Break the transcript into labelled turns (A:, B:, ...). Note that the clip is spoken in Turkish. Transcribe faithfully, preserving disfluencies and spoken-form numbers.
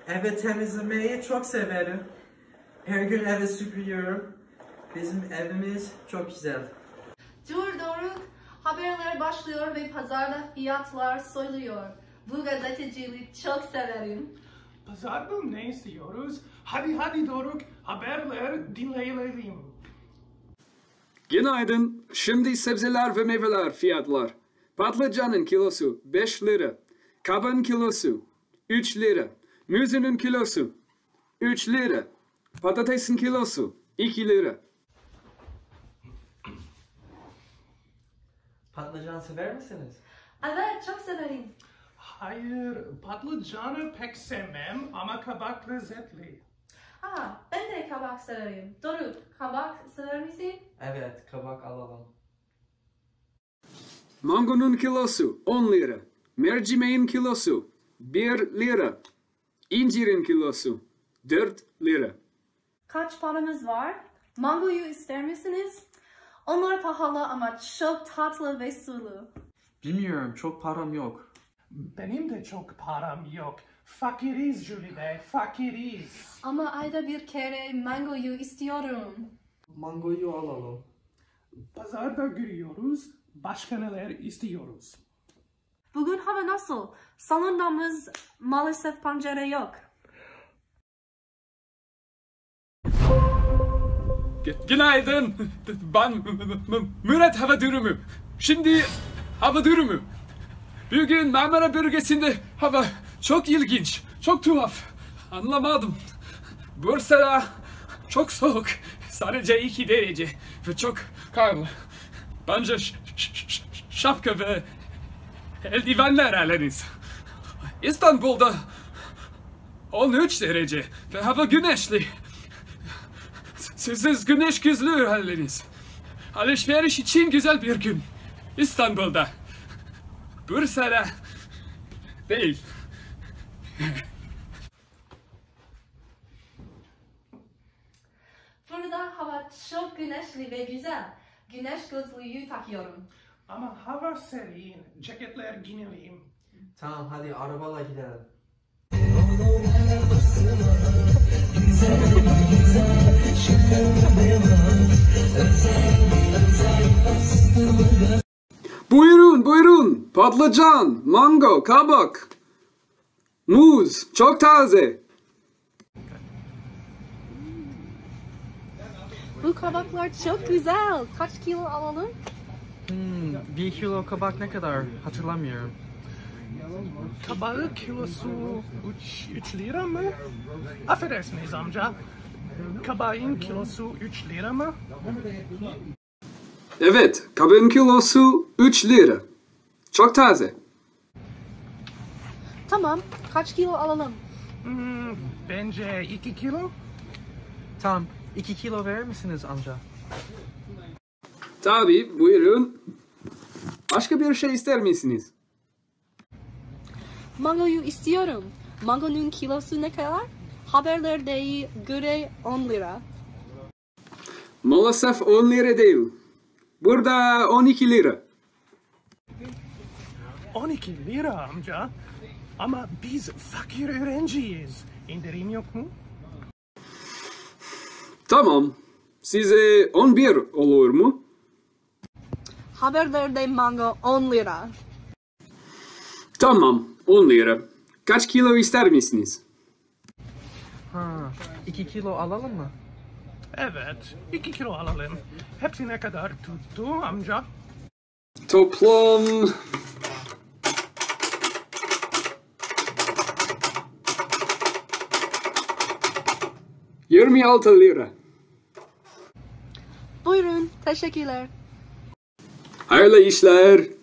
A: Eve temizlemeyi çok severim. Her gün eve süpürüyorum. Bizim evimiz çok güzel.
B: Dur Doruk, haberler başlıyor ve pazarda fiyatlar söylüyor. Bu gazeteciliği çok severim.
C: Pazarda ne istiyoruz? Hadi hadi Doruk, haberler dinleyelim.
D: Günaydın. Şimdi sebzeler ve meyveler fiyatlar. Patlıcanın kilosu beş lira. Kabağın kilosu üç lira. Muzun kilosu üç lira. Patatesin kilosu iki lira.
A: Patlıcan sever misiniz?
B: Evet, çok severim.
C: Hayır, patlıcanı pek sevmem ama kabak lezzetli.
B: Aa, ben de kabak severim. Doruk, kabak sever misin?
A: Evet, kabak alalım.
D: Mangonun kilosu on lira. Mercimeğin kilosu bir lira. İncirin kilosu dört lira.
B: Kaç paramız var? Mangoyu ister misiniz? Onlar pahalı ama çok tatlı ve sulu.
A: Bilmiyorum, çok param yok.
C: Benim de çok param yok. Fakiriz Jülide, fakiriz.
B: Ama ayda bir kere mangoyu istiyorum.
A: Mangoyu alalım.
C: Pazarda görüyoruz, başka neler istiyoruz.
B: Bugün hava nasıl? Salondamız maalesef pencere yok.
D: Günaydın. Ben Murat hava durumu. Şimdi hava durumu. Bugün Marmara bölgesinde hava çok ilginç, çok tuhaf. Anlamadım. Bursa'da çok soğuk. Sadece iki derece ve çok karlı. Bence şapka ve eldivenler alınız. İstanbul'da on üç derece ve hava güneşli. Siz güneş gözlüğü alınız. Alışveriş için güzel bir gün. İstanbul'da. Bursa'da değil.
B: Burada hava çok güneşli ve güzel. Güneş gözlüğü takıyorum.
C: Ama hava serin, ceketler giyelim.
A: Tamam, hadi arabayla gidelim.
D: Buyurun, buyurun. Patlıcan, mango, kabak, muz, çok taze.
B: Bu kabaklar çok güzel. Kaç kilo alalım?
A: Hmm, bir kilo kabak ne kadar? Hatırlamıyorum.
C: Kabağı kilosu üç lira mı? Affedersiniz amca. Kabağın kilosu üç lira mı?
D: Evet, kabağın kilosu üç lira. Çok taze.
B: Tamam. Kaç kilo alalım?
C: Hmm, bence iki kilo.
A: Tamam, iki kilo verir misiniz amca?
D: Tabii, buyurun. Başka bir şey ister misiniz?
B: Mangoyu istiyorum. Mangonun kilosu ne kadar? Haberlerde göre on lira.
D: Maalesef on lira değil. Burada on iki lira.
C: on iki lira amca. Ama biz fakir öğrenciyiz. İndirim yok mu?
D: Tamam. Size on bir olur mu?
B: Haberlerde mango on lira.
D: Tamam, on lira. Kaç kilo ister misiniz?
A: Ha, iki kilo alalım mı?
C: Evet, iki kilo alalım. Hepsi ne kadar tuttu amca?
D: Toplam... yirmi altı lira.
B: Buyurun, teşekkürler.
D: Hayırlı işler.